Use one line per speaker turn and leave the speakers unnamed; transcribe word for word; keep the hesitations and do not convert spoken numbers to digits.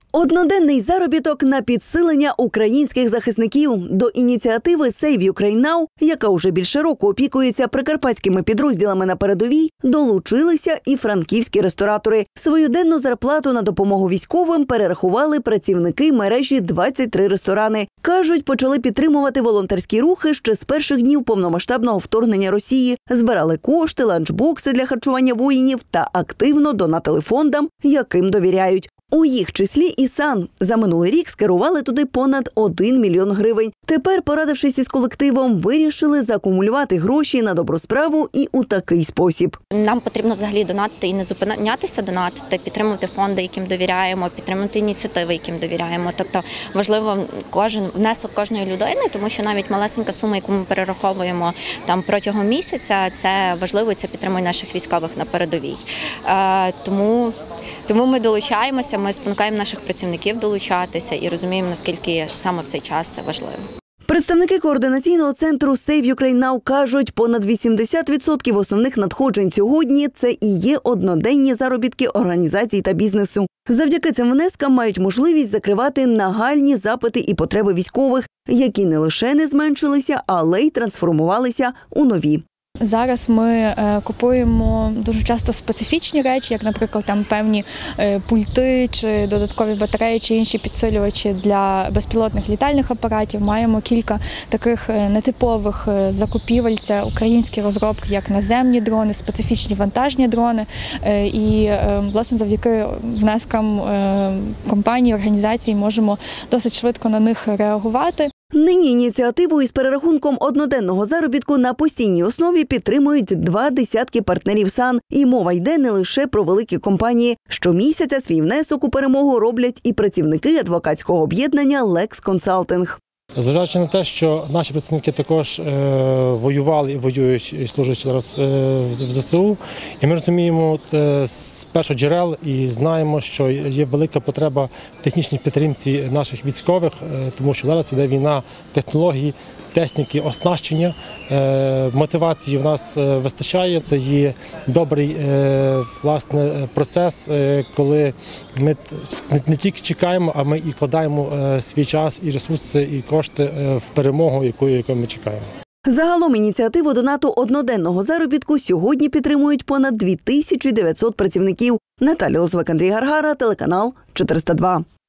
Одноденний заробіток на підсилення українських захисників. До ініціативи Save Ukraine Now, яка уже більше року опікується прикарпатськими підрозділами на передовій, долучилися і франківські ресторатори. Свою денну зарплату на допомогу військовим перерахували працівники мережі двадцять три ресторани. Кажуть, почали підтримувати волонтерські рухи ще з перших днів повномасштабного вторгнення Росії. Збирали кошти, ланчбокси для харчування воїнів та активно донатили фондам, яким довіряють. У їх числі і сан. За минулий рік скерували туди понад один мільйон гривень. Тепер, порадившись із колективом, вирішили заакумулювати гроші на добру справу і у такий спосіб.
Нам потрібно взагалі донатити і не зупинятися донатити, підтримувати фонди, яким довіряємо, підтримувати ініціативи, яким довіряємо. Тобто важливо кожен внесок кожної людини, тому що навіть малесенька сума, яку ми перераховуємо там протягом місяця, це важливо і це підтримує наших військових на передовій. Е, тому Тому ми долучаємося, ми спонукаємо наших працівників долучатися і розуміємо, наскільки саме в цей час це важливо.
Представники координаційного центру Save Ukraine Now кажуть, понад вісімдесят відсотків основних надходжень сьогодні – це і є одноденні заробітки організацій та бізнесу. Завдяки цим внескам мають можливість закривати нагальні запити і потреби військових, які не лише не зменшилися, але й трансформувалися у нові.
Зараз ми купуємо дуже часто специфічні речі, як, наприклад, там певні пульти чи додаткові батареї чи інші підсилювачі для безпілотних літальних апаратів. Маємо кілька таких нетипових закупівель. Це українські розробки, як наземні дрони, специфічні вантажні дрони. І, власне, завдяки внескам компаній, організацій можемо досить швидко на них реагувати.
Нині ініціативу із перерахунком одноденного заробітку на постійній основі підтримують два десятки партнерів сан. І мова йде не лише про великі компанії. Щомісяця свій внесок у перемогу роблять і працівники адвокатського об'єднання «Лекс Консалтинг».
Зважаючи на те, що наші працівники також е, воювали і воюють і служать зараз е, в зе се у, і ми розуміємо е, з перших джерел і знаємо, що є велика потреба в технічній підтримці наших військових, е, тому що зараз йде війна технологій, техніки, оснащення, е, мотивації в нас вистачає. Це є добрий е, власне, процес, е, коли ми не, не тільки чекаємо, а ми і вкладаємо е, свій час і ресурси, і кошти е, в перемогу, якою, якою ми чекаємо.
Загалом ініціативу донату одноденного заробітку сьогодні підтримують понад дві тисячі дев'ятсот працівників. Наталя Лозвик, Андрій Гаргара, телеканал чотириста два.